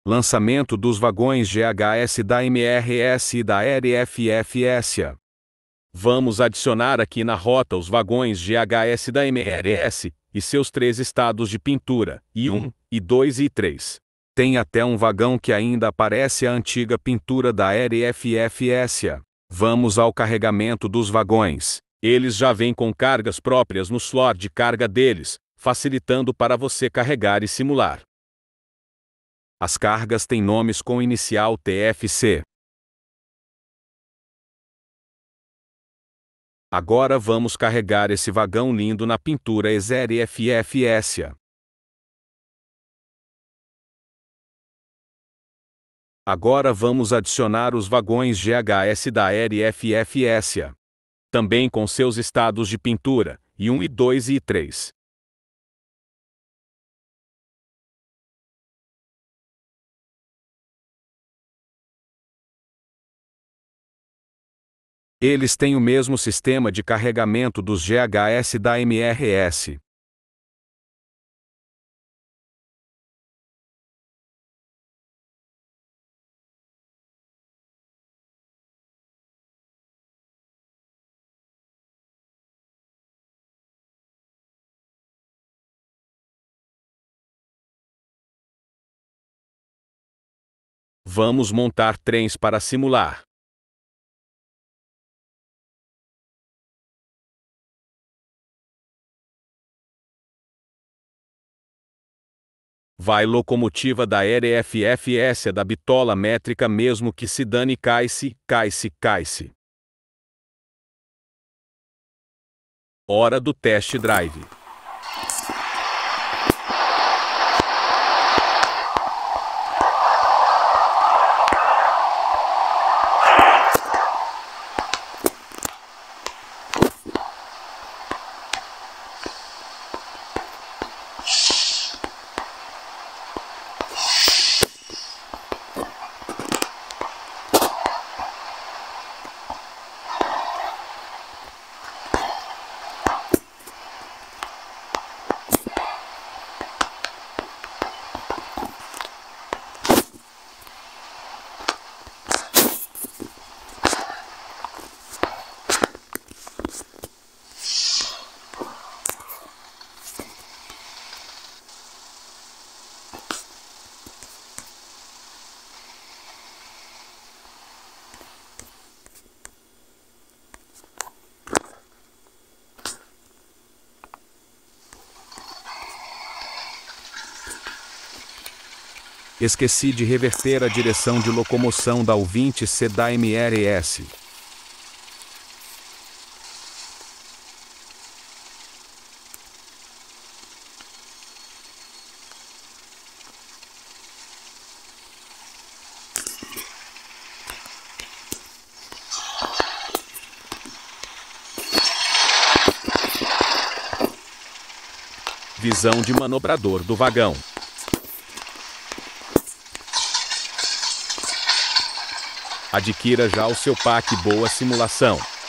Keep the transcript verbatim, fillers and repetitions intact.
Lançamento dos vagões G H S da M R S e da R F F S. Vamos adicionar aqui na rota os vagões G H S da M R S e seus três estados de pintura, I um, I dois e I três. Tem até um vagão que ainda aparece a antiga pintura da R F F S. Vamos ao carregamento dos vagões. Eles já vêm com cargas próprias no slot de carga deles, facilitando para você carregar e simular. As cargas têm nomes com inicial T F C. Agora vamos carregar esse vagão lindo na pintura R F F S. Agora vamos adicionar os vagões G H S da R F F S. Também com seus estados de pintura, I um, I dois e I três. Eles têm o mesmo sistema de carregamento dos G H S da M R S. Vamos montar trens para simular. Vai locomotiva da R F F S da bitola métrica mesmo que se dane, cai-se, cai-se, cai-se. Hora do test drive. Esqueci de reverter a direção de locomoção da U vinte C da M R S. Visão de manobrador do vagão. Adquira já o seu pack Boa Simulação.